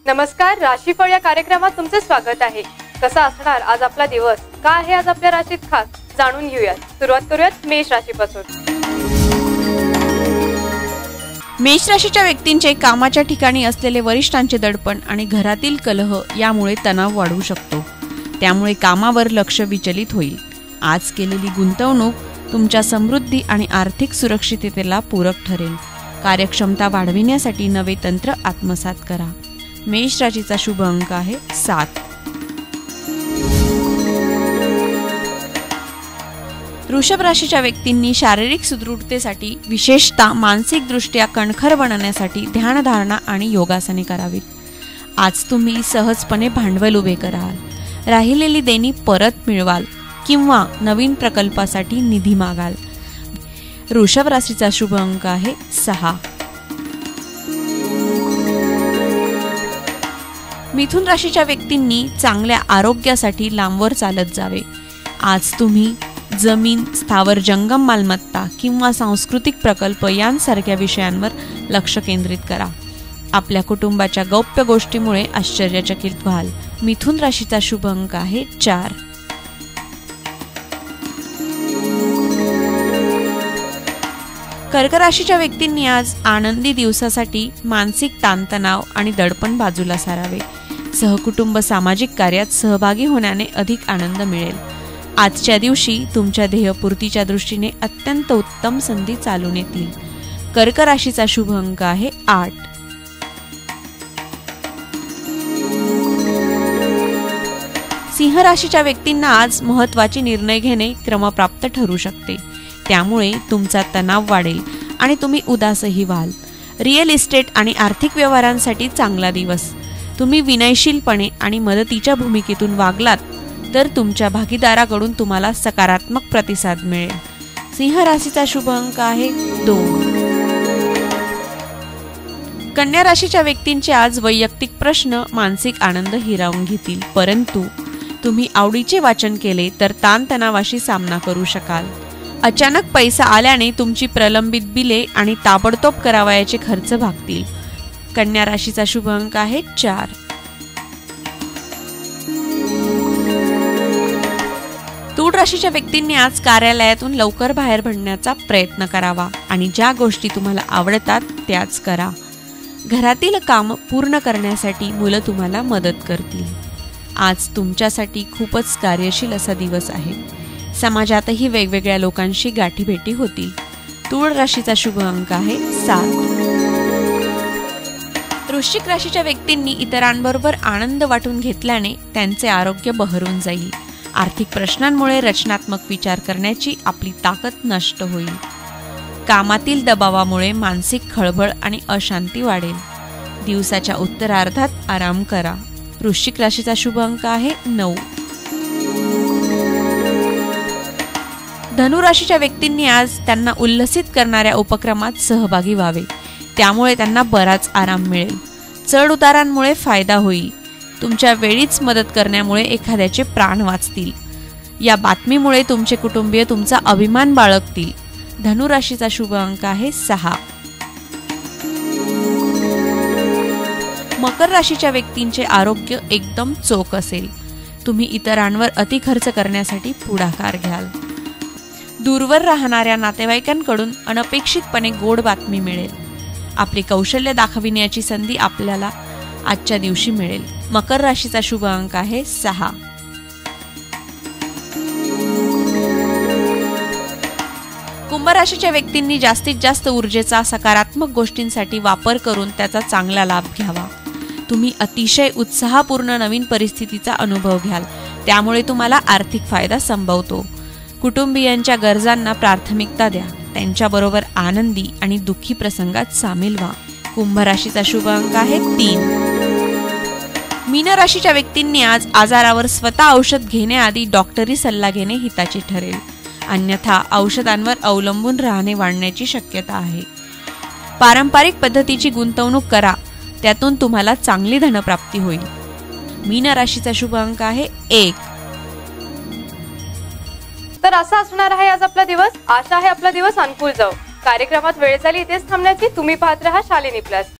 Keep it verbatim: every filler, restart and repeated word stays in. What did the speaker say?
नमस्कार, राशीफळ या कार्यक्रमात तुमचे स्वागत आहे। कसा असणार आज आपला दिवस, का आहे आज आपल्या राशीत खास, जाणून घेऊयात। सुरुवात करूयात मेष राशीपासून। मेष राशीच्या व्यक्तींचे कामाच्या ठिकाणी असलेले वरिष्ठांचे दडपण आणि घरातील कलह यामुळे तणाव वाढू शकतो। त्यामुळे कामावर लक्ष विचलित होईल। आज केलेली गुंतवणूक तुमच्या समृद्धी आणि आर्थिक सुरक्षिततेला पूरक ठरेल। कार्यक्षमता वाढविण्यासाठी नवे तंत्र आत्मसात करा। मेष राशीचा शुभ अंक आहे सात। वृषभ राशीच्या व्यक्तींनी शारीरिक सुदृढतेसाठी विशेषतः मानसिक दृष्ट्या कणखर बनण्यासाठी ध्यानधारणा आणि योगासने करावीत। आज तुम्ही सहजपणे भांडवल उभे कराल, राहिलेली देणी परत मिळवाल किंवा नवीन प्रकल्पासाठी निधी मागाल। वृषभ राशीचा शुभ अंक आहे सहा। मिथुन राशीच्या व्यक्तींनी चांगल्या आरोग्यासाठी लांबवर चालत जावे। आज तुम्ही जमीन, स्थावर जंगम मालमत्ता किंवा सांस्कृतिक प्रकल्प यांसारख्या विषयांवर लक्ष केंद्रित करा। आपल्या कुटुंबाच्या गौप्य गोष्टीमुळे आश्चर्यचकित व्हाल। मिथुन राशीचा शुभ अंक आहे चार। कर्क राशीच्या व्यक्तींनी आज आनंदी दिवसासाठी मानसिक ताणतणाव आणि दडपण बाजूला सारावे। सहकुटुंब सामाजिक कार्यात सहभागी होण्याने अधिक आनंद मिळेल। आजच्या दिवशी तुमच्या ध्येयपूर्तीच्या दृष्टीने अत्यंत उत्तम संधी चालून येतील। कर्क राशीचा शुभ अंक आहे आठ। सिंह राशीच्या व्यक्तींना आज महत्त्वाचे निर्णय घेणे क्रमप्राप्त ठरू शकते। त्यामुळे तुमचा तणाव वाढेल आणि तुम्ही उदासही व्हाल। रिअल इस्टेट आणि आर्थिक व्यवहारांसाठी चांगला दिवस। तुम्ही विनयशीलपणे आणि मदतीच्या भूमिकेतून वागलात तर तुमच्या भागीदाराकडून तुम्हाला सकारात्मक प्रतिसाद मिळेल। सिंह राशीचा शुभ अंक आहे दोन। कन्या राशीच्या व्यक्तींचे आज वैयक्तिक प्रश्न मानसिक आनंद हिरावून घेतील, परंतु तुम्ही आवडीचे वाचन केले तर ताणतणावाशी सामना करू शकाल। अचानक पैसा आल्याने तुमची प्रलंबित बिले आणि ताबडतोब करावयाचे खर्च भागतील। कन्या राशीचा शुभ अंक आहे चार। तूळ राशीच्या व्यक्तींनी आज कार्यालयातून लवकर बाहेर पडण्याचा प्रयत्न करावा आणि ज्या गोष्टी तुम्हाला आवडतात त्याच करा। घरातील काम पूर्ण करण्यासाठी मुलं तुम्हाला मदत करतील। आज तुमच्यासाठी खूपच कार्यशील असा दिवस आहे। समाजातही वेगवेगळ्या लोकांशी गाठीभेटी होतील। तूळ राशीचा शुभ अंक आहे सात। वृश्चिक राशीच्या व्यक्तींनी इतरांबरोबर आनंद वाटून घेतल्याने त्यांचे आरोग्य बहरून जाईल। आर्थिक प्रश्नांमुळे रचनात्मक विचार करण्याची आपली ताकद नष्ट होईल। कामातील दबावामुळे मानसिक खळबळ आणि अशांती वाढेल। दिवसाच्या उत्तरार्धात आराम करा। वृश्चिक राशीचा शुभ अंक आहे नऊ। धनु राशीच्या व्यक्तींनी आज त्यांना उल्लसित करणाऱ्या उपक्रमात सहभागी व्हावे। त्यामुळे त्यांना बराच आराम मिळेल। चढ उतारांमुळे फायदा होईल। तुमच्या वेळीच मदत करण्यामुळे एखाद्याचे प्राण वाचतील। या बातमीमुळे तुमचे कुटुंबीय तुमचा अभिमान बाळगतील। धनु राशीचा शुभ अंक आहे सहा। मकर राशीच्या व्यक्तींचे आरोग्य एकदम चोख असेल। तुम्ही इतरांवर अति खर्च करण्यासाठी पुढाकार घ्याल। दूरवर राहणाऱ्या नातेवाईकांकडून अनपेक्षितपणे गोड बातमी मिळेल। आपले कौशल्य दाखविण्याची संधी आपल्याला आजच्या दिवशी मिळेल। मकर राशीचा शुभ अंक आहे सहा। कुंभ राशीच्या व्यक्तींनी जास्तीत जास्त ऊर्जेचा सकारात्मक गोष्टींसाठी वापर करून त्याचा चांगला लाभ घ्यावा। तुम्ही अतिशय उत्साहपूर्ण नवीन परिस्थितीचा अनुभव घ्याल। त्यामुळे तुम्हाला आर्थिक फायदा संभवतो। कुटुंबियांच्या गरजांना प्राथमिकता द्या। त्यांच्याबरोबर आनंदी आणि दुःखी प्रसंगात सामील व्हा। कुंभ राशीचा शुभ अंक आहे तीन। मीन राशीच्या व्यक्तींनी आज आजारावर स्वतः औषध घेण्याआधी डॉक्टरी सल्ला घेणे हिताचे ठरेल। अन्यथा औषधांवर अवलंबून राहणे वाढण्याची शक्यता आहे। पारंपरिक पद्धतीची गुंतवणूक करा, त्यातून तुम्हाला चांगली धनप्राप्ती होईल। मीन राशीचा शुभ अंक आहे एक। तर असा असणार आहे आज आपला दिवस। आशा आहे आपला दिवस अनुकूल जाऊ। कार्यक्रमात वेळ झाली इथेच थांबण्याची। तुम्ही पाहत रहा शालिनी प्लस।